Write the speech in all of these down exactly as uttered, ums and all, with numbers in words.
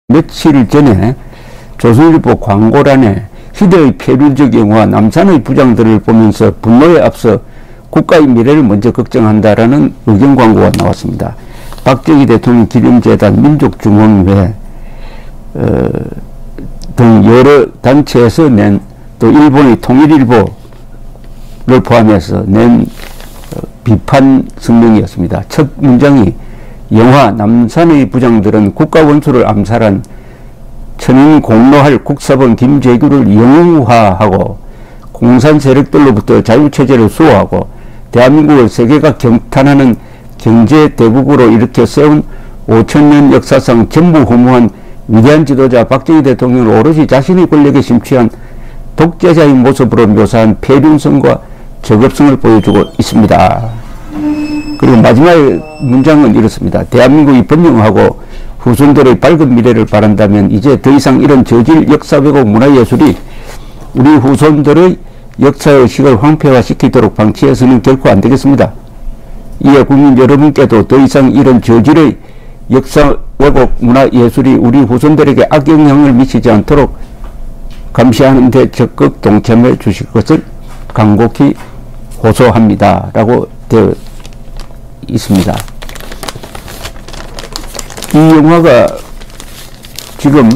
며칠 전에 조선일보 광고란에 희대의 폐륜적 영화 남산의 부장들을 보면서 분노에 앞서 국가의 미래를 먼저 걱정한다라는 의견 광고가 나왔습니다. 박정희 대통령 기념재단 민족중흥회 어, 등 여러 단체에서 낸, 또 일본의 통일일보를 포함해서 낸 어, 비판 성명이었습니다. 첫 문장이 영화 남산의 부장들은 국가 원수를 암살한 천인 공로할 국사본 김재규를 영웅화하고 공산 세력들로부터 자유체제를 수호하고 대한민국을 세계가 경탄하는 경제대국으로 일으켜 세운 오천 년 역사상 전무후무한 위대한 지도자 박정희 대통령을 오로지 자신의 권력에 심취한 독재자의 모습으로 묘사한 폐륜성과 저급성을 보여주고 있습니다. 그리고 마지막 문장은 이렇습니다. 대한민국이 번영하고 후손들의 밝은 미래를 바란다면 이제 더 이상 이런 저질 역사 왜곡 문화예술이 우리 후손들의 역사의식을 황폐화시키도록 방치해서는 결코 안 되겠습니다. 이에 국민 여러분께도 더 이상 이런 저질의 역사 왜곡 문화예술이 우리 후손들에게 악영향을 미치지 않도록 감시하는 데 적극 동참해 주실 것을 간곡히 호소합니다. 라고 되어 있습니다. 이 영화가 지금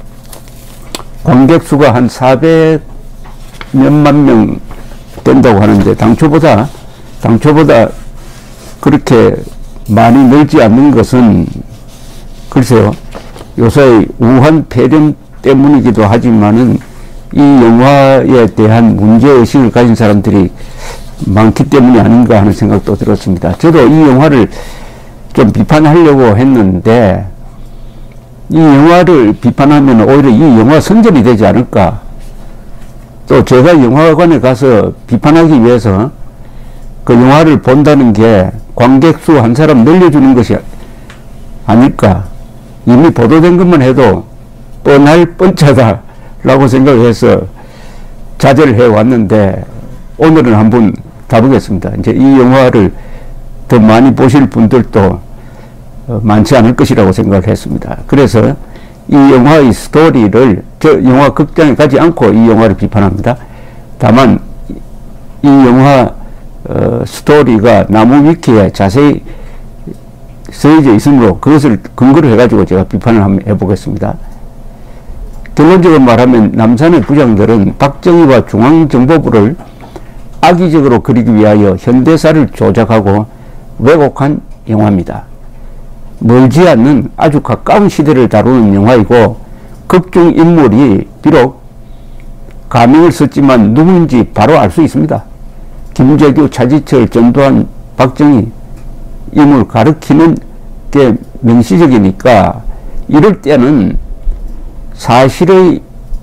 관객 수가 한 사백 몇만 명 된다고 하는데 당초보다 당초보다 그렇게 많이 늘지 않는 것은 글쎄요, 요새 우한 폐렴 때문이기도 하지만은 이 영화에 대한 문제의식을 가진 사람들이 많기 때문이 아닌가 하는 생각도 들었습니다. 저도 이 영화를 좀 비판하려고 했는데 이 영화를 비판하면 오히려 이 영화 선전이 되지 않을까. 또 제가 영화관에 가서 비판하기 위해서 그 영화를 본다는 게 관객 수 한 사람 늘려주는 것이 아닐까. 이미 보도된 것만 해도 또 날 뻔짜다 라고 생각해서 자제를 해왔는데 오늘은 한번 가보겠습니다. 이제 이 영화를 더 많이 보실 분들도 많지 않을 것이라고 생각을 했습니다. 그래서 이 영화의 스토리를 저 영화 극장에 가지 않고 이 영화를 비판합니다. 다만 이 영화 어, 스토리가 나무 위키에 자세히 쓰여져 있으므로 그것을 근거로 해가지고 제가 비판을 한번 해보겠습니다. 결론적으로 말하면 남산의 부장들은 박정희와 중앙정보부를 악의적으로 그리기 위하여 현대사를 조작하고 왜곡한 영화입니다. 멀지 않는 아주 가까운 시대를 다루는 영화이고 극중 인물이 비록 가명을 썼지만 누구인지 바로 알 수 있습니다. 김재규, 차지철, 전두환, 박정희 임을 가리키는 게 명시적이니까 이럴 때는 사실의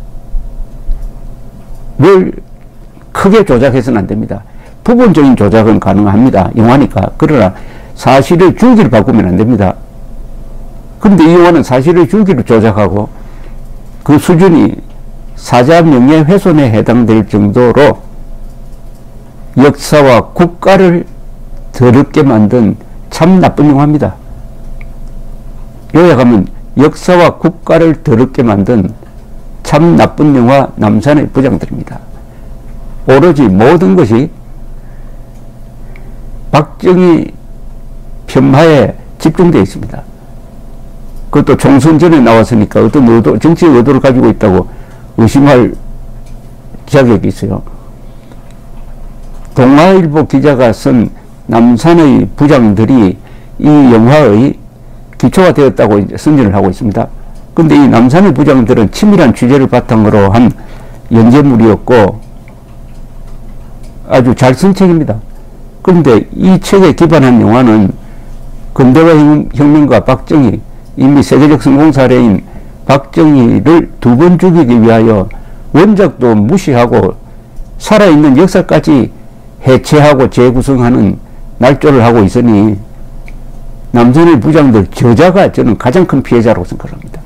를 크게 조작해서는 안 됩니다. 부분적인 조작은 가능합니다. 영화니까. 그러나 사실의 줄기를 바꾸면 안 됩니다. 그런데 이 영화는 사실의 줄기를 조작하고 그 수준이 사자 명예훼손에 해당될 정도로 역사와 국가를 더럽게 만든 참 나쁜 영화입니다. 요약하면 역사와 국가를 더럽게 만든 참 나쁜 영화 남산의 부장들입니다. 오로지 모든 것이 박정희 폄하에 집중되어 있습니다. 그것도 총선 전에 나왔으니까 어떤 의도, 정치의 의도를 가지고 있다고 의심할 자격이 있어요. 동아일보 기자가 쓴 남산의 부장들이 이 영화의 기초가 되었다고 선전을 하고 있습니다. 그런데 이 남산의 부장들은 치밀한 취재를 바탕으로 한 연재물이었고 아주 잘 쓴 책입니다. 그런데 이 책에 기반한 영화는 근대화 혁명가 박정희, 이미 세계적 성공 사례인 박정희를 두 번 죽이기 위하여 원작도 무시하고 살아있는 역사까지 해체하고 재구성하는 날조를 하고 있으니 남산의 부장들 저자가 저는 가장 큰 피해자라고 생각합니다.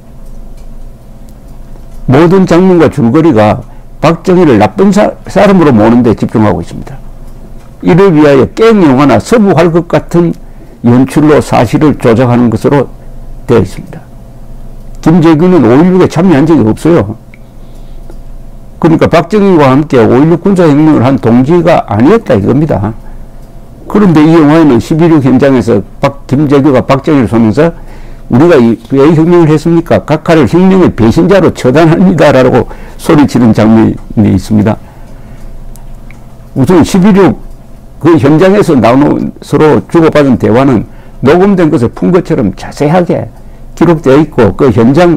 모든 장면과 줄거리가 박정희를 나쁜 사, 사람으로 모는 데 집중하고 있습니다. 이를 위하여 깽 영화나 서부 활극 같은 연출로 사실을 조작하는 것으로 되어 있습니다. 김재규는 오일육에 참여한 적이 없어요. 그러니까 박정희와 함께 오일육 군사혁명을 한 동지가 아니었다 이겁니다. 그런데 이 영화에는 십일육 현장에서 박, 김재규가 박정희를 쏘면서 우리가 이, 왜 혁명을 했습니까? 각하를 혁명의 배신자로 처단합니다라고 소리치는 장면이 있습니다. 우선 십일육 그 현장에서 나오는 서로 주고받은 대화는 녹음된 것을 푼 것처럼 자세하게 기록되어 있고 그 현장의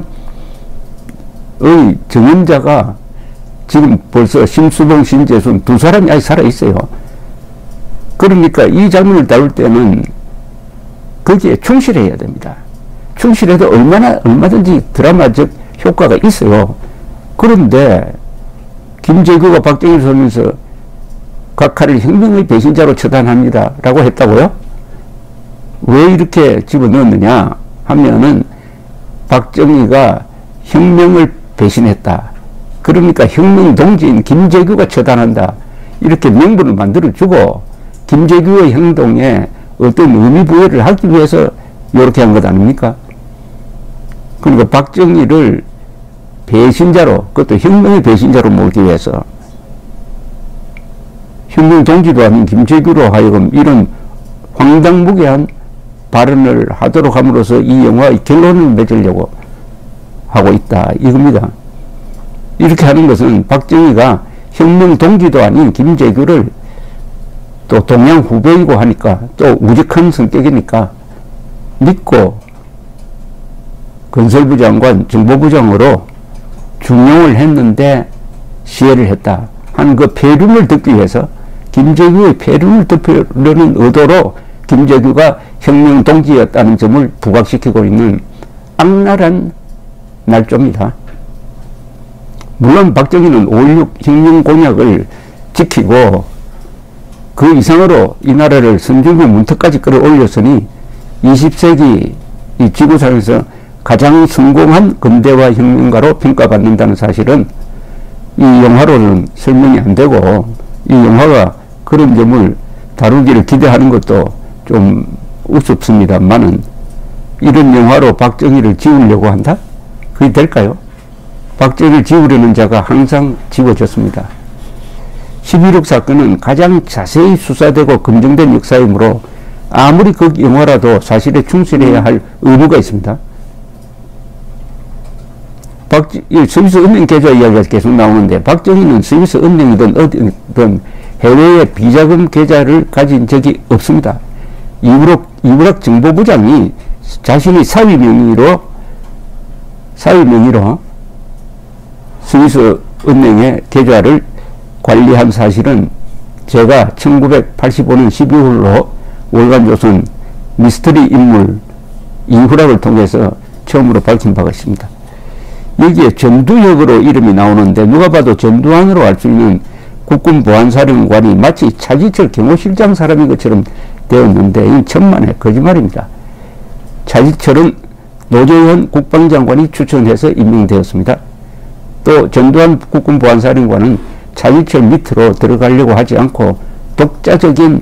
증언자가 지금 벌써 심수봉, 신재순 두 사람이 아직 살아있어요. 그러니까 이 장면을 다룰 때는 거기에 충실해야 됩니다. 충실해도 얼마나, 얼마든지 드라마적 효과가 있어요. 그런데 김재규가 박정희를 쏘면서 각하를 혁명의 배신자로 처단합니다 라고 했다고요? 왜 이렇게 집어넣었느냐 하면은 박정희가 혁명을 배신했다. 그러니까 혁명 동지인 김재규가 처단한다. 이렇게 명분을 만들어주고 김재규의 행동에 어떤 의미 부여를 하기 위해서 이렇게 한 것 아닙니까? 그러니까 박정희를 배신자로, 그것도 혁명의 배신자로 몰기 위해서 혁명 동지도 아닌 김재규로 하여금 이런 황당무계한 발언을 하도록 함으로써 이 영화의 결론을 맺으려고 하고 있다 이겁니다. 이렇게 하는 것은 박정희가 혁명 동지도 아닌 김재규를 또 동양 후배이고 하니까 또 우직한 성격이니까 믿고 건설부 장관, 정보부장으로 중용을 했는데 시해를 했다 하는 그 폐륜을 듣기 위해서 김재규의 폐륜을 덮으려는 의도로 김재규가 혁명 동지였다는 점을 부각시키고 있는 악랄한 날조입니다. 물론 박정희는 오일육 혁명 공약을 지키고 그 이상으로 이 나라를 선진국 문턱까지 끌어올렸으니 이십 세기 이 지구상에서 가장 성공한 근대화 혁명가로 평가받는다는 사실은 이 영화로는 설명이 안 되고 이 영화가 그런 점을 다루기를 기대하는 것도 좀 우습습니다만은 이런 영화로 박정희를 지우려고 한다? 그게 될까요? 박정희를 지우려는 자가 항상 지워졌습니다. 십일육 사건은 가장 자세히 수사되고 검증된 역사이므로 아무리 그 영화라도 사실에 충실해야 할 의무가 있습니다. 박, 스위스 은행 계좌 이야기가 계속 나오는데 박정희는 스위스 은행이든 어디든 해외에 비자금 계좌를 가진 적이 없습니다. 이브락, 이브락 정보부장이 자신이 사위 명의로 사위 명의로 스위스 은행의 계좌를 관리한 사실은 제가 천구백팔십오 년 십이월로 월간조선 미스터리 인물 이후락을 통해서 처음으로 밝힌 바가 있습니다. 여기에 전두역으로 이름이 나오는데 누가 봐도 전두환으로 알 수 있는 국군 보안사령관이 마치 차지철 경호실장 사람인 것처럼 되었는데 이 천만의 거짓말입니다. 차지철은 노재현 국방장관이 추천해서 임명되었습니다. 또 전두환 국군 보안사령관은 차지철 밑으로 들어가려고 하지 않고 독자적인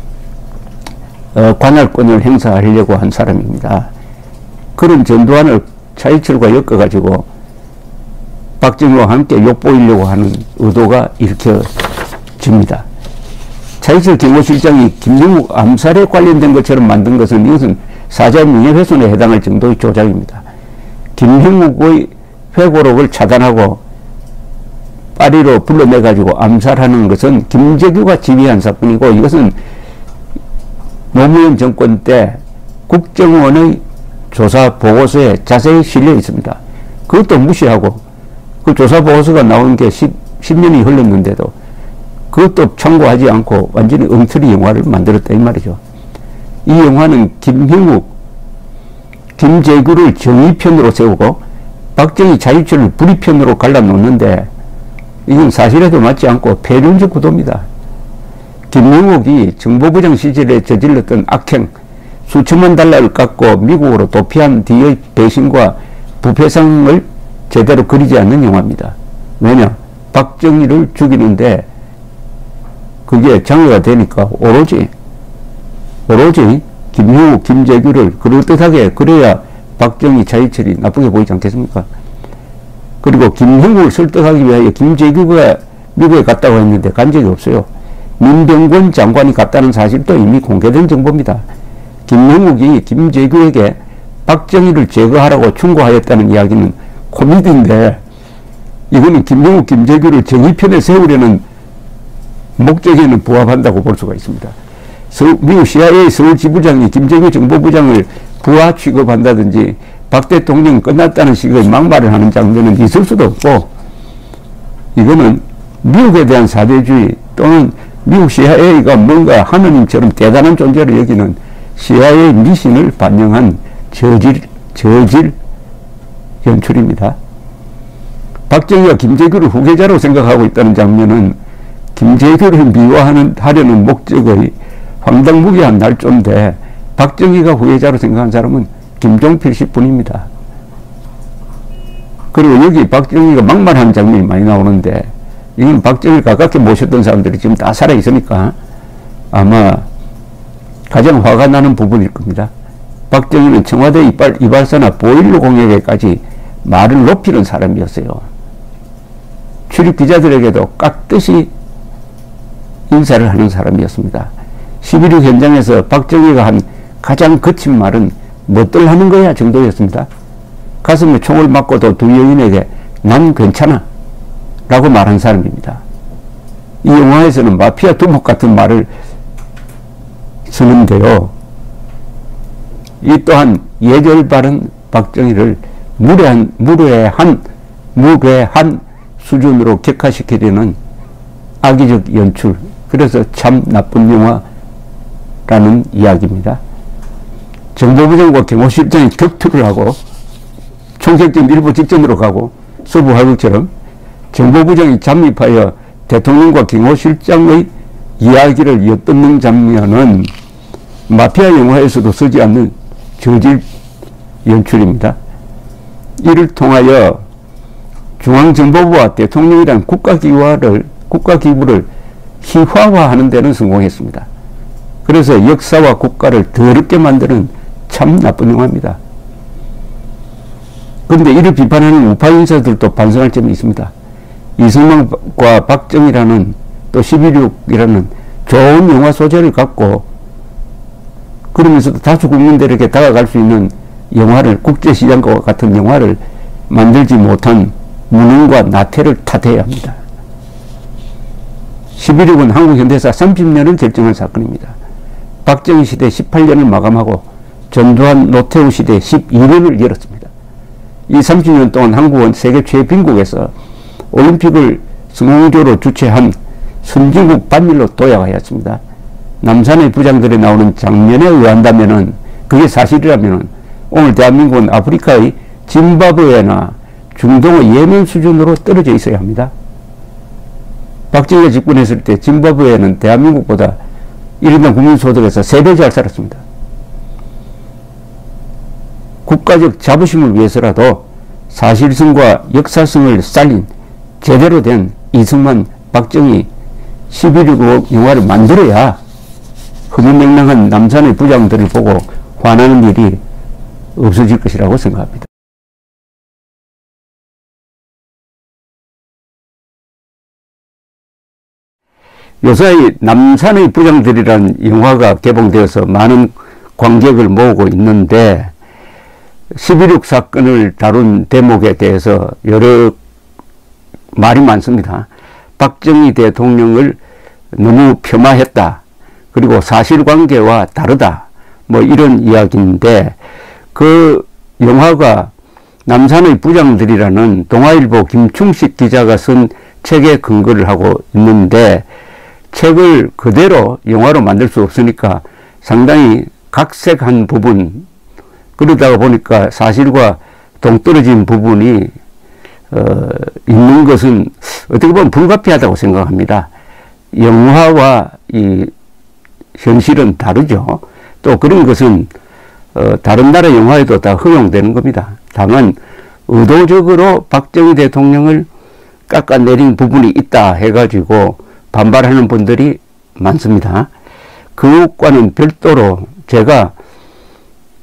어, 관할권을 행사하려고 한 사람입니다. 그런 전두환을 차지철과 엮어가지고 박정희와 함께 욕보이려고 하는 의도가 일으켜집니다. 차지철 경호실장이 김정욱 암살에 관련된 것처럼 만든 것은 이것은 사자 명예훼손에 해당할 정도의 조작입니다. 김형욱의 회고록을 차단하고 파리로 불러내가지고 암살하는 것은 김재규가 지휘한 사건이고 이것은 노무현 정권 때 국정원의 조사 보고서에 자세히 실려 있습니다. 그것도 무시하고 그 조사 보고서가 나온 게 십 년이 흘렀는데도 그것도 참고하지 않고 완전히 엉터리 영화를 만들었다 이 말이죠. 이 영화는 김형욱, 김재규를 정의편으로 세우고 박정희 자유철을 불의편으로 갈라놓는데 이건 사실에도 맞지 않고 폐륜적 구도입니다. 김형욱이 정보부장 시절에 저질렀던 악행, 수천만 달러를 깎고 미국으로 도피한 뒤의 배신과 부패상을 제대로 그리지 않는 영화입니다. 왜냐? 박정희를 죽이는데 그게 장애가 되니까 오로지 오로지 김형욱, 김재규를 그럴듯하게 그래야 박정희, 차이철이 나쁘게 보이지 않겠습니까? 그리고 김형국을 설득하기 위하여 김재규가 미국에 갔다고 했는데 간 적이 없어요. 민병권 장관이 갔다는 사실도 이미 공개된 정보입니다. 김형국이 김재규에게 박정희를 제거하라고 충고하였다는 이야기는 코미디인데, 이거는 김형국, 김재규를 정의편에 세우려는 목적에는 부합한다고 볼 수가 있습니다. 서울, 미국 씨아이에이 서울 지부장이 김재규 정보부장을 부하 취급한다든지 박 대통령 끝났다는 식의 막말을 하는 장면은 있을 수도 없고, 이거는 미국에 대한 사대주의 또는 미국 씨아이에이가 뭔가 하느님처럼 대단한 존재를 여기는 씨아이에이 미신을 반영한 저질, 저질 연출입니다. 박정희가 김재규를 후계자로 생각하고 있다는 장면은 김재규를 미화하는, 하려는 목적의 황당무계한 날조인데, 박정희가 후계자로 생각한 사람은 김종필 씨 뿐입니다. 그리고 여기 박정희가 막말하는 장면이 많이 나오는데, 이건 박정희를 가깝게 모셨던 사람들이 지금 다 살아있으니까 아마 가장 화가 나는 부분일 겁니다. 박정희는 청와대 이발, 이발사나 보일러 공약에까지 말을 높이는 사람이었어요. 출입 기자들에게도 깍듯이 인사를 하는 사람이었습니다. 십일육 현장에서 박정희가 한 가장 거친 말은 뭣들 하는 거야 정도였습니다. 가슴에 총을 맞고도 두 여인에게 난 괜찮아 라고 말한 사람입니다. 이 영화에서는 마피아 두목 같은 말을 쓰는데요. 이 또한 예절 바른 박정희를 무례한, 무례한, 무례한 수준으로 격화시키려는 악의적 연출, 그래서 참 나쁜 영화라는 이야기입니다. 정보부장과 경호실장이 격투를 하고 총격전 일부 직전으로 가고 서부활국처럼 정보부장이 잠입하여 대통령과 경호실장의 이야기를 엿듣는 장면은 마피아 영화에서도 쓰지 않는 저질 연출입니다. 이를 통하여 중앙정보부와 대통령이란 국가기구를, 국가기구를 희화화하는 데는 성공했습니다. 그래서 역사와 국가를 더럽게 만드는 참 나쁜 영화입니다. 그런데 이를 비판하는 우파 인사들도 반성할 점이 있습니다. 이승만과 박정희라는 또 십일육이라는 좋은 영화 소재를 갖고 그러면서도 다수 국민들에게 다가갈 수 있는 영화를, 국제시장과 같은 영화를 만들지 못한 무능과 나태를 탓해야 합니다. 십일육은 한국 현대사 삼십 년을 결정한 사건입니다. 박정희 시대 십팔 년을 마감하고 전두환, 노태우 시대 십이 년을 열었습니다. 이 삼십 년 동안 한국은 세계 최빈국에서 올림픽을 성공적으로 주최한 선진국 반열로 도약하였습니다. 남산의 부장들이 나오는 장면에 의한다면은, 그게 사실이라면은 오늘 대한민국은 아프리카의 짐바브웨나 중동의 예멘 수준으로 떨어져 있어야 합니다. 박정희가 집권했을 때 짐바브웨는 대한민국보다 일 인당 국민소득에서 세 배 잘 살았습니다. 국가적 자부심을 위해서라도 사실성과 역사성을 살린 제대로 된 이승만, 박정희 십일육 영화를 만들어야 허무맹랑한 남산의 부장들을 보고 화나는 일이 없어질 것이라고 생각합니다. 요사이 남산의 부장들이라는 영화가 개봉되어서 많은 관객을 모으고 있는데, 십일육 사건을 다룬 대목에 대해서 여러 말이 많습니다. 박정희 대통령을 너무 폄하했다. 그리고 사실관계와 다르다. 뭐 이런 이야기인데, 그 영화가 남산의 부장들이라는 동아일보 김충식 기자가 쓴 책에 근거를 하고 있는데, 책을 그대로 영화로 만들 수 없으니까 상당히 각색한 부분, 그러다가 보니까 사실과 동떨어진 부분이 어, 있는 것은 어떻게 보면 불가피하다고 생각합니다. 영화와 이 현실은 다르죠. 또 그런 것은 어, 다른 나라 영화에도 다 허용되는 겁니다. 다만 의도적으로 박정희 대통령을 깎아내린 부분이 있다 해가지고 반발하는 분들이 많습니다. 그것과는 별도로 제가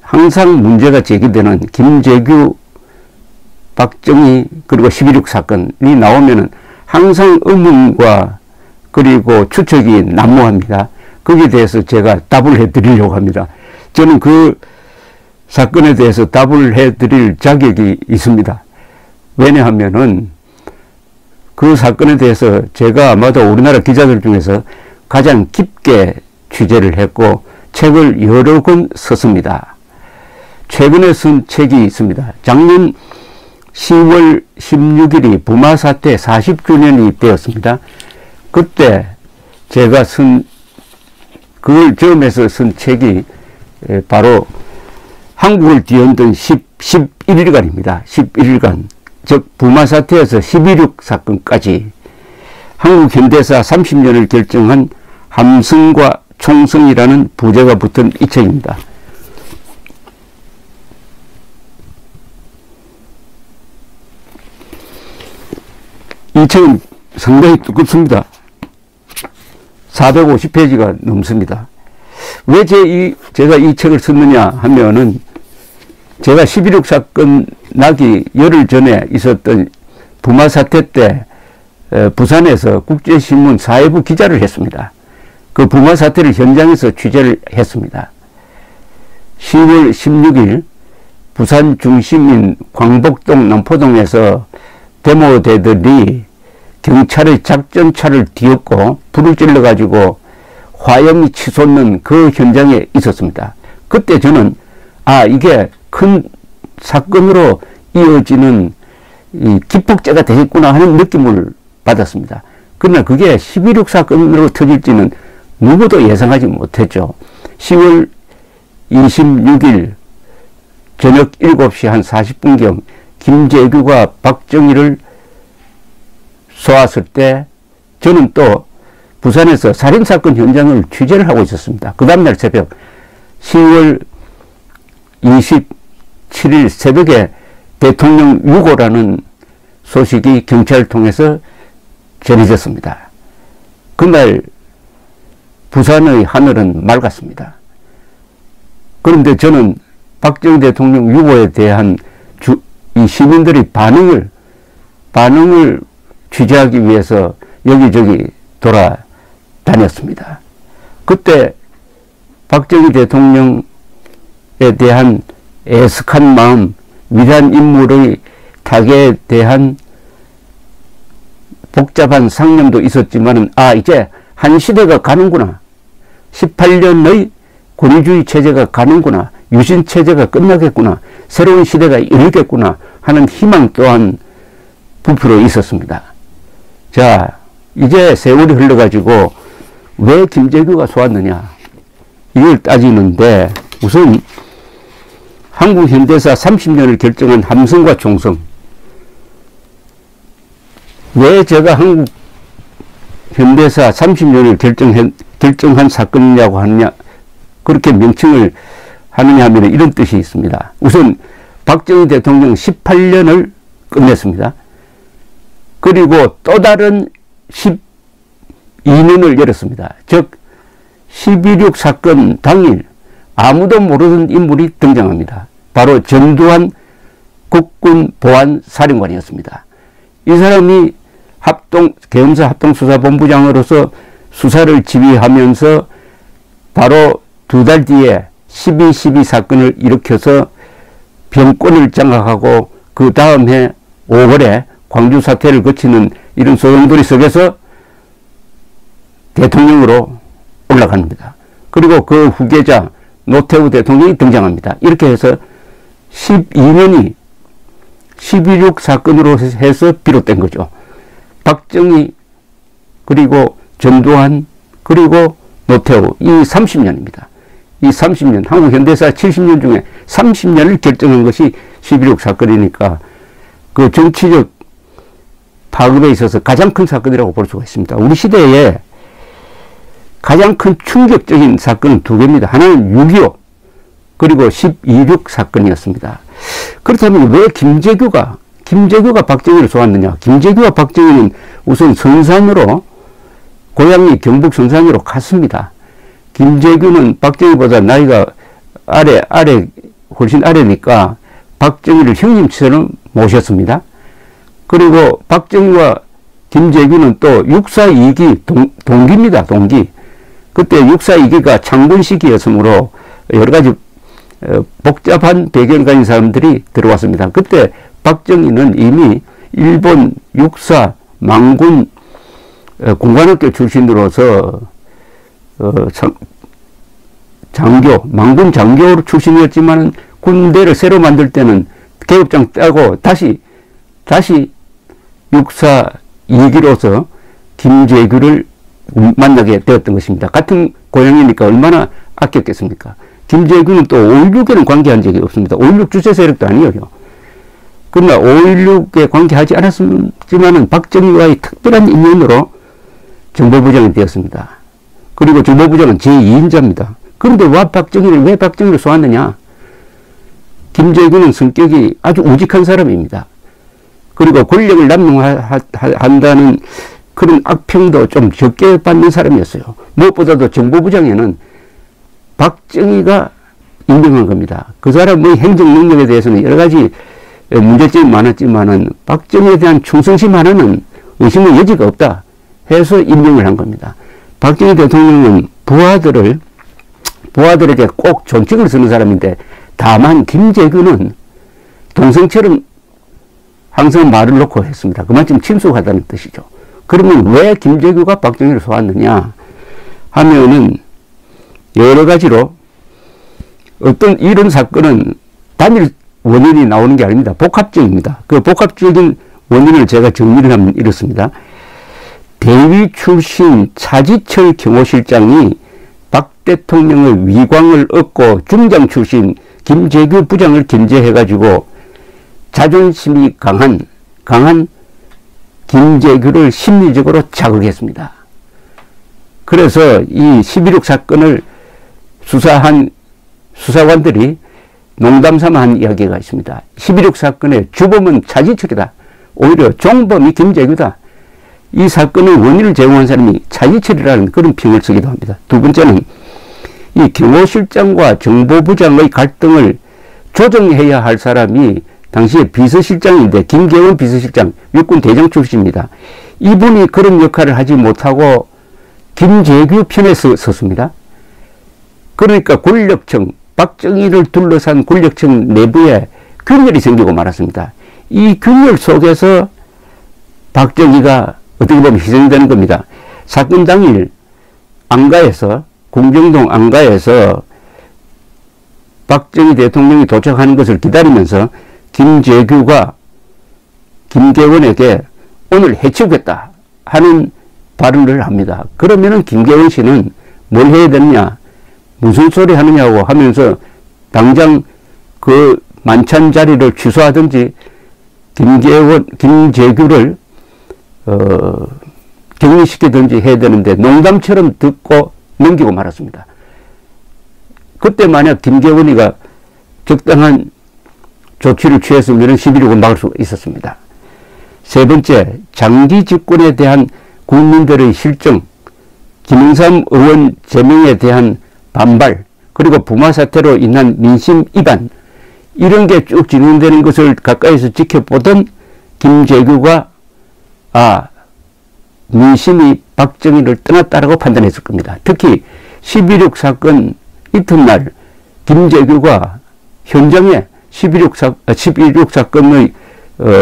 항상 문제가 제기되는 김재규, 박정희 그리고 십일육 사건이 나오면은 항상 의문과 그리고 추측이 난무합니다. 거기에 대해서 제가 답을 해드리려고 합니다. 저는 그 사건에 대해서 답을 해드릴 자격이 있습니다. 왜냐하면은 그 사건에 대해서 제가 아마도 우리나라 기자들 중에서 가장 깊게 취재를 했고 책을 여러 권 썼습니다. 최근에 쓴 책이 있습니다. 작년 시월 십육일이 부마 사태 사십 주년이 되었습니다. 그때 제가 쓴, 그걸 처음에서 쓴 책이 바로 한국을 뒤흔든 십일 일간입니다. 십일 일간. 즉 부마 사태에서 십이육 사건까지 한국 현대사 삼십 년을 결정한 함성과 총성이라는 부제가 붙은 이 책입니다. 이 책은 상당히 두껍습니다. 사백오십 페이지가 넘습니다. 왜 제 이, 제가 이 책을 썼느냐 하면은 제가 십일육 사건 나기 열흘 전에 있었던 부마 사태 때 부산에서 국제신문 사회부 기자를 했습니다. 그 부마 사태를 현장에서 취재를 했습니다. 시월 십육일 부산 중심인 광복동 남포동에서 데모대들이 경찰의 작전차를 뒤엎고 불을 질러가지고 화염이 치솟는 그 현장에 있었습니다. 그때 저는 아 이게 큰 사건으로 이어지는 이 기폭제가 되겠구나 하는 느낌을 받았습니다. 그러나 그게 십이육 사건으로 터질지는 누구도 예상하지 못했죠. 시월 이십육일 저녁 일곱 시 한 사십 분경 김재규가 박정희를 쏘았을 때 저는 또 부산에서 살인사건 현장을 취재를 하고 있었습니다. 그 다음날 새벽 시월 이십칠일 새벽에 대통령 유고라는 소식이 경찰을 통해서 전해졌습니다. 그날 부산의 하늘은 맑았습니다. 그런데 저는 박정희 대통령 유고에 대한 주, 이 시민들의 반응을 반응을 취재하기 위해서 여기저기 돌아다녔습니다. 그때 박정희 대통령에 대한 애석한 마음, 위대한 인물의 타계에 대한 복잡한 상념도 있었지만은 아 이제 한 시대가 가는구나. 십팔 년의 권위주의 체제가 가는구나. 유신 체제가 끝나겠구나. 새로운 시대가 열리겠구나 하는 희망 또한 부풀어 있었습니다. 자, 이제 세월이 흘러가지고 왜 김재규가 쏘았느냐 이걸 따지는데 우선 한국 현대사 삼십 년을 결정한 함성과 총성. 왜 제가 한국 현대사 삼십 년을 결정한, 결정한 사건이냐고 하느냐, 그렇게 명칭을 하느냐 하면 이런 뜻이 있습니다. 우선 박정희 대통령 십팔 년을 끝냈습니다. 그리고 또 다른 십이 년을 열었습니다. 즉 십이육 사건 당일 아무도 모르는 인물이 등장합니다. 바로 전두환 국군 보안사령관이었습니다. 이 사람이 합동 계엄사 합동수사본부장으로서 수사를 지휘하면서 바로 두 달 뒤에 십이 십이 사건을 일으켜서 병권을 장악하고 그 다음 해 오월에 광주 사태를 거치는 이런 소용돌이 속에서 대통령으로 올라갑니다. 그리고 그 후계자 노태우 대통령이 등장합니다. 이렇게 해서 십이 년이 십이육 사건으로 해서 비롯된 거죠. 박정희 그리고 전두환 그리고 노태우 이 삼십 년입니다. 이 삼십 년 한국 현대사 칠십 년 중에 삼십 년을 결정한 것이 십이육 사건이니까 그 정치적 파급에 있어서 가장 큰 사건이라고 볼 수가 있습니다. 우리 시대에 가장 큰 충격적인 사건은 두 개입니다. 하나는 육이오 그리고 십이육 사건이었습니다. 그렇다면 왜 김재규가 김재규가 박정희를 쏘았느냐? 김재규와 박정희는 우선 선산으로 고향이 경북 선산으로 갔습니다. 김재규는 박정희보다 나이가 아래 아래 훨씬 아래니까 박정희를 형님처럼 모셨습니다. 그리고 박정희와 김재규는 또 육사 이 기 동, 동기입니다. 동기. 그때 육사 이 기가 창군 시기였으므로 여러 가지 복잡한 배경 가진 사람들이 들어왔습니다. 그때 박정희는 이미 일본 육사 망군 공관학교 출신으로서 어, 장교, 망군 장교 출신이었지만 군대를 새로 만들 때는 계급장 따고 다시 다시 육사 이 기로서 김재규를 만나게 되었던 것입니다. 같은 고향이니까 얼마나 아꼈겠습니까? 김재규는 또 오일육에는 관계한 적이 없습니다. 오일육 주체 세력도 아니에요. 그러나 오일육에 관계하지 않았지만은 박정희와의 특별한 인연으로 정보부장이 되었습니다. 그리고 정보부장은 제이 인자입니다. 그런데 왜 박정희를, 왜 박정희를 쏘았느냐? 김재규는 성격이 아주 우직한 사람입니다. 그리고 권력을 남용한다는 그런 악평도 좀 적게 받는 사람이었어요. 무엇보다도 정보부장에는 박정희가 임명한 겁니다. 그 사람의 행정 능력에 대해서는 여러 가지 문제점이 많았지만은 박정희에 대한 충성심 하나는 의심의 여지가 없다 해서 임명을 한 겁니다. 박정희 대통령은 부하들을, 부하들에게 꼭 존칭을 쓰는 사람인데 다만 김재규는 동생처럼 항상 말을 놓고 했습니다. 그만큼 친숙하다는 뜻이죠. 그러면 왜 김재규가 박정희를 쏘았느냐 하면은 여러 가지로 어떤 이런 사건은 단일 원인이 나오는 게 아닙니다. 복합적입니다. 그 복합적인 원인을 제가 정리를 하면 이렇습니다. 대위 출신 차지철 경호실장이 박 대통령의 위광을 얻고 중장 출신 김재규 부장을 견제해가지고 자존심이 강한, 강한 김재규를 심리적으로 자극했습니다. 그래서 이 십일육 사건을 수사한 수사관들이 농담 삼아 한 이야기가 있습니다. 십일육 사건의 주범은 차지철이다. 오히려 종범이 김재규다. 이 사건의 원인을 제공한 사람이 차지철이라는 그런 평을 쓰기도 합니다. 두 번째는 이 경호실장과 정보부장의 갈등을 조정해야 할 사람이 당시에 비서실장인데 김계원 비서실장, 육군 대장 출신입니다. 이분이 그런 역할을 하지 못하고 김재규 편에 서, 섰습니다. 그러니까 권력층, 박정희를 둘러싼 권력층 내부에 균열이 생기고 말았습니다. 이 균열 속에서 박정희가 어떻게 보면 희생되는 겁니다. 사건 당일 안가에서, 공정동 안가에서 박정희 대통령이 도착하는 것을 기다리면서 김재규가 김계원에게 오늘 해치우겠다 하는 발언을 합니다. 그러면은 김계원 씨는 뭘 해야 되느냐, 무슨 소리 하느냐고 하면서 당장 그 만찬 자리를 취소하든지 김계원, 김재규를 어, 격리시키든지 해야 되는데 농담처럼 듣고 넘기고 말았습니다. 그때 만약 김계원이가 적당한 조치를 취했으면 십일육을 막을 수 있었습니다. 세 번째, 장기 집권에 대한 국민들의 실정, 김영삼 의원 제명에 대한 반발, 그리고 부마 사태로 인한 민심 이반, 이런 게 쭉 진행되는 것을 가까이서 지켜보던 김재규가 아, 민심이 박정희를 떠났다라고 판단했을 겁니다. 특히 십일육 사건 이튿날 김재규가 현장에 십일육 사, 십일육 사건의 어,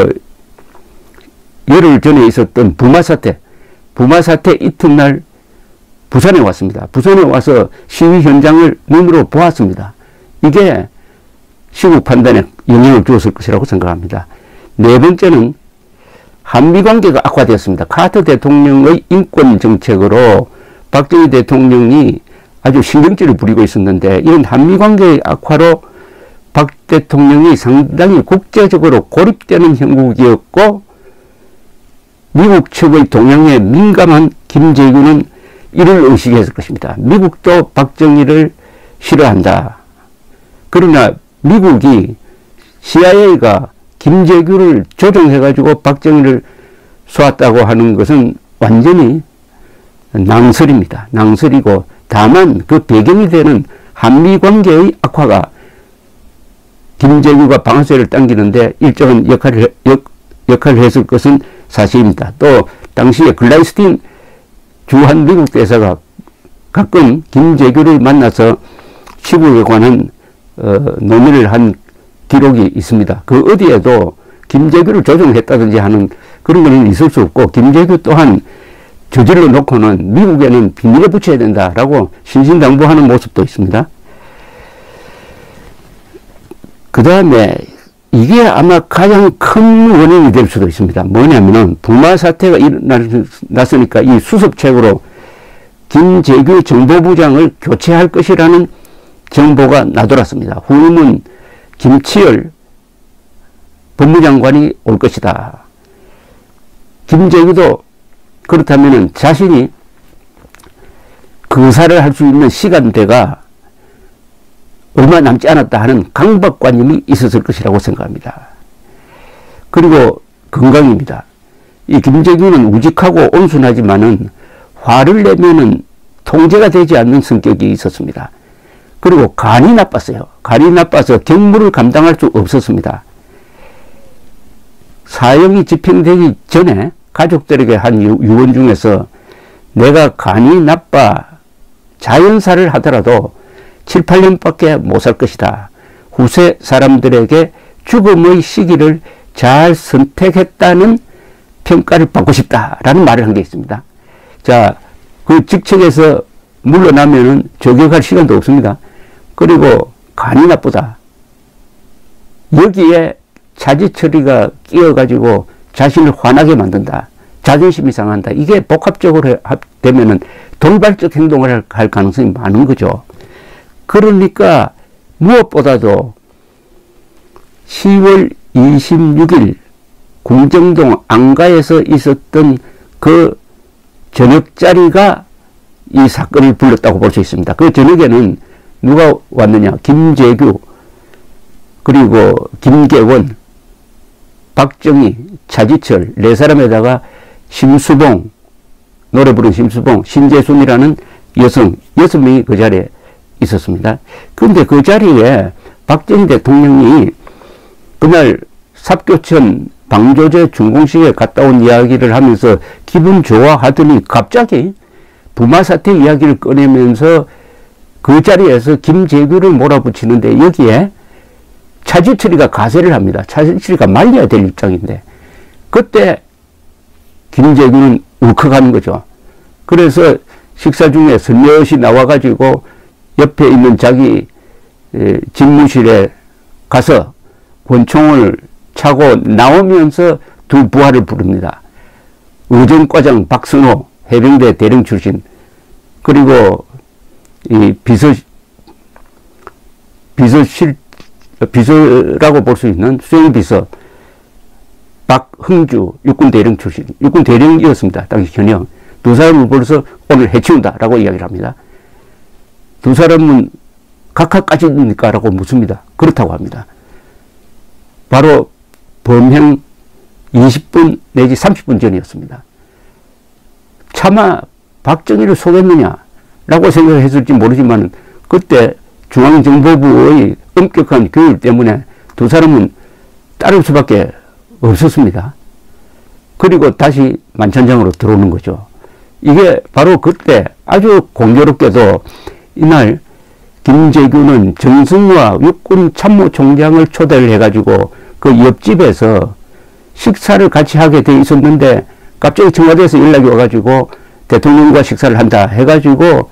열흘 전에 있었던 부마 사태, 부마 사태 이튿날 부산에 왔습니다. 부산에 와서 시위 현장을 눈으로 보았습니다. 이게 시국 판단에 영향을 주었을 것이라고 생각합니다. 네 번째는 한미 관계가 악화되었습니다. 카터 대통령의 인권 정책으로 박정희 대통령이 아주 신경질을 부리고 있었는데 이런 한미 관계의 악화로 박 대통령이 상당히 국제적으로 고립되는 형국이었고 미국 측의 동향에 민감한 김재규는 이를 의식했을 것입니다. 미국도 박정희를 싫어한다. 그러나 미국이 씨아이에이가 김재규를 조종해가지고 박정희를 쏘았다고 하는 것은 완전히 낭설입니다. 낭설이고 다만 그 배경이 되는 한미 관계의 악화가 김재규가 방아쇠를 당기는데 일정한 역할을, 역, 역할을 했을 것은 사실입니다. 또 당시에 글라이스틴 주한 미국 대사가 가끔 김재규를 만나서 시국에 관한 어, 논의를 한 기록이 있습니다. 그 어디에도 김재규를 조종했다든지 하는 그런 것은 있을 수 없고, 김재규 또한 저질러 놓고는 미국에는 비밀에 붙여야 된다라고 신신당부하는 모습도 있습니다. 그 다음에 이게 아마 가장 큰 원인이 될 수도 있습니다. 뭐냐면은 부마 사태가 일어났으니까 이 수습책으로 김재규 정보부장을 교체할 것이라는 정보가 나돌았습니다. 후임은 김치열 법무장관이 올 것이다. 김재규도 그렇다면 자신이 거사를 할 수 있는 시간대가 얼마 남지 않았다 하는 강박관념이 있었을 것이라고 생각합니다. 그리고 건강입니다. 이 김재규는 우직하고 온순하지만은 화를 내면은 통제가 되지 않는 성격이 있었습니다. 그리고 간이 나빴어요. 간이 나빠서 경무를 감당할 수 없었습니다. 사형이 집행되기 전에 가족들에게 한 유언 중에서 내가 간이 나빠 자연사를 하더라도 칠, 팔 년밖에 못 살 것이다. 후세 사람들에게 죽음의 시기를 잘 선택했다는 평가를 받고 싶다라는 말을 한 게 있습니다. 자, 그 직책에서 물러나면은 저격할 시간도 없습니다. 그리고 간이 나쁘다. 여기에 차지처리가 끼어가지고 자신을 화나게 만든다. 자존심이 상한다. 이게 복합적으로 되면은 돌발적 행동을 할 가능성이 많은 거죠. 그러니까 무엇보다도 시월 이십육일 궁정동 안가에서 있었던 그 저녁 자리가 이 사건을 불렀다고 볼 수 있습니다. 그 저녁에는 누가 왔느냐? 김재규, 그리고 김계원, 박정희, 차지철 네 사람에다가 심수봉, 노래 부른 심수봉, 신재순이라는 여성 여섯 명이 그 자리에 있었습니다. 그런데 그 자리에 박정희 대통령이 그날 삽교천 방조제 준공식에 갔다 온 이야기를 하면서 기분 좋아하더니 갑자기 부마 사태 이야기를 꺼내면서 그 자리에서 김재규를 몰아붙이는데 여기에 차지철이가 가세를 합니다. 차지철이가 말려야 될 입장인데 그때 김재규는 울컥하는 거죠. 그래서 식사 중에 슬며시 나와가지고 옆에 있는 자기 집무실에 가서 권총을 차고 나오면서 두 부하를 부릅니다. 의정과장 박선호, 해병대 대령 출신, 그리고 이 비서, 비서실, 비서라고 볼 수 있는 수행비서 박흥주, 육군 대령 출신, 육군 대령이었습니다. 당시 현역. 두 사람을 불러서 오늘 해치운다라고 이야기를 합니다. 두 사람은 각하까지입니까? 라고 묻습니다. 그렇다고 합니다. 바로 범행 이십 분 내지 삼십 분 전이었습니다. 차마 박정희를 속였느냐? 라고 생각했을지 모르지만 그때 중앙정보부의 엄격한 교육 때문에 두 사람은 따를 수밖에 없었습니다. 그리고 다시 만찬장으로 들어오는 거죠. 이게 바로 그때 아주 공교롭게도 이날 김재규는 정승화 육군 참모총장을 초대를 해가지고 그 옆집에서 식사를 같이 하게 돼 있었는데 갑자기 청와대에서 연락이 와가지고 대통령과 식사를 한다 해가지고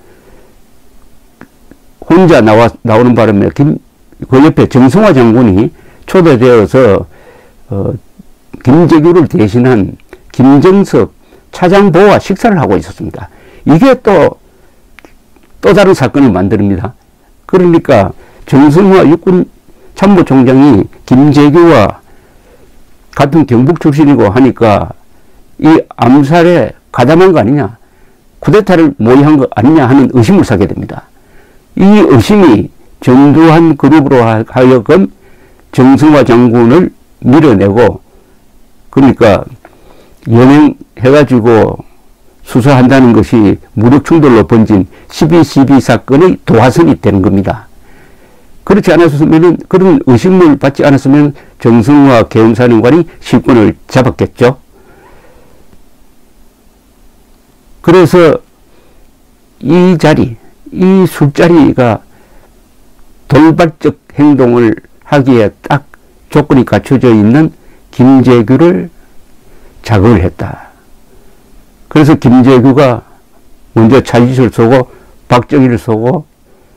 혼자 나와, 나오는 바람에 김, 그 옆에 정승화 장군이 초대되어서 어, 김재규를 대신한 김정석 차장보와 식사를 하고 있었습니다. 이게 또, 또 다른 사건을 만듭니다. 그러니까 정승화 육군 참모총장이 김재규와 같은 경북 출신이고 하니까 이 암살에 가담한 거 아니냐, 쿠데타를 모의한 거 아니냐 하는 의심을 사게 됩니다. 이 의심이 전두환 그룹으로 하여금 정승화 장군을 밀어내고, 그러니까 연행해가지고 수사한다는 것이 무력 충돌로 번진 십이 십이 사건의 도화선이 되는 겁니다. 그렇지 않았으면은, 그런 의심을 받지 않았으면 정승화 계엄사령관이 실권을 잡았겠죠. 그래서 이 자리, 이 술자리가 돌발적 행동을 하기에 딱 조건이 갖춰져 있는 김재규를 자극을 했다. 그래서 김재규가 먼저 차지철을 쏘고 박정희를 쏘고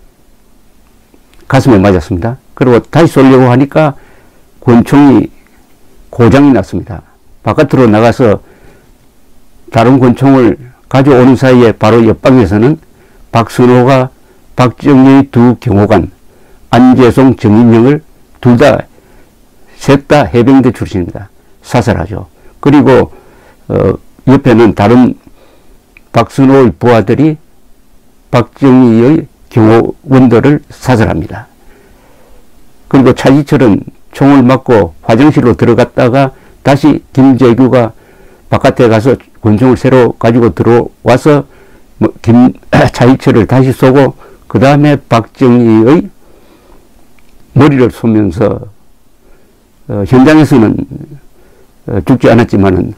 가슴에 맞았습니다. 그리고 다시 쏘려고 하니까 권총이 고장이 났습니다. 바깥으로 나가서 다른 권총을 가져오는 사이에 바로 옆방에서는 박선호가 박정희의 두 경호관 안재송, 정인영을 둘 다, 셋 다 해병대 출신입니다. 사살하죠. 그리고 어, 옆에는 다른 박선호의 부하들이 박정희의 경호원들을 사살합니다. 그리고 차지철은 총을 맞고 화장실로 들어갔다가 다시 김재규가 바깥에 가서 권총을 새로 가지고 들어와서 뭐 김 차지철을 다시 쏘고 그 다음에 박정희의 머리를 쏘면서 어, 현장에서는 어, 죽지 않았지만은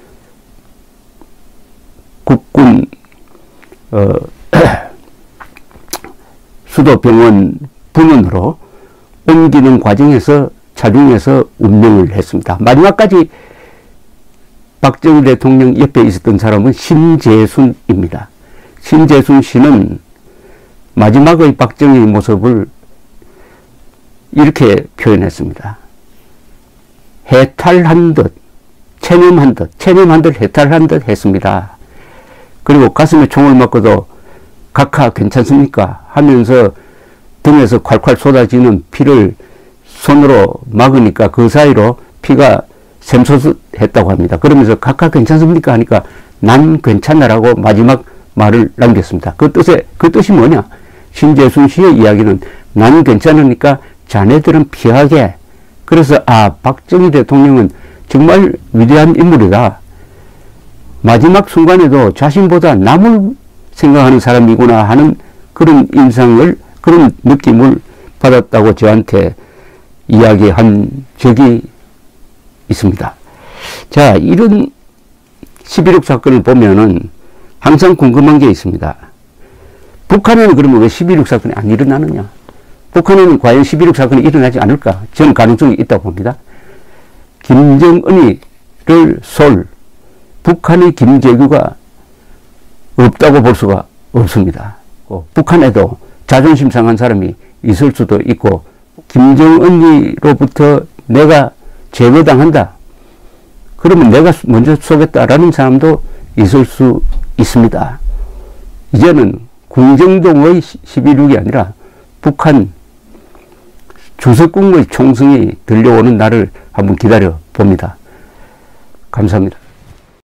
국군 어, 수도병원 분원으로 옮기는 과정에서 차중에서 운명을 했습니다. 마지막까지 박정희 대통령 옆에 있었던 사람은 신재순입니다. 신재순 씨는 마지막의 박정희의 모습을 이렇게 표현했습니다. 해탈한 듯, 체념한 듯, 체념한 듯 해탈한 듯 했습니다. 그리고 가슴에 총을 맞고도 각하 괜찮습니까? 하면서 등에서 콸콸 쏟아지는 피를 손으로 막으니까 그 사이로 피가 샘솟했다고 합니다. 그러면서 각하 괜찮습니까? 하니까 난 괜찮아라고 마지막 말을 남겼습니다. 그 뜻에, 그 뜻이 뭐냐? 신재순 씨의 이야기는 난 괜찮으니까 자네들은 피하게. 그래서 아, 박정희 대통령은 정말 위대한 인물이다. 마지막 순간에도 자신보다 남을 생각하는 사람이구나 하는 그런 인상을, 그런 느낌을 받았다고 저한테 이야기한 적이 있습니다. 자, 이런 십일억 사건을 보면은 항상 궁금한 게 있습니다. 북한에는 그러면 왜 십일억 사건이 안 일어나느냐? 북한에는 과연 십일억 사건이 일어나지 않을까? 저는 가능성이 있다고 봅니다. 김정은이를 쏠 북한의 김재규가 없다고 볼 수가 없습니다. 북한에도 자존심 상한 사람이 있을 수도 있고, 김정은이로부터 내가 제거당한다. 그러면 내가 먼저 쏘겠다라는 사람도 있을 수 있습니다. 이제는 궁정동의 십일억이 아니라 북한 주석궁의 총성이 들려오는 날을 한번 기다려 봅니다. 감사합니다.